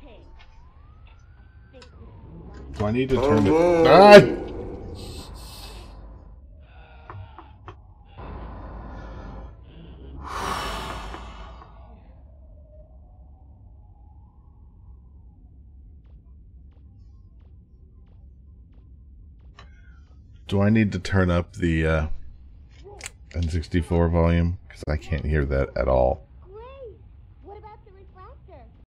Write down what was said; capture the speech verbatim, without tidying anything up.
Do I need to turn it? Ah! Do I need to turn up the uh, N sixty-four volume? Because I can't hear that at all.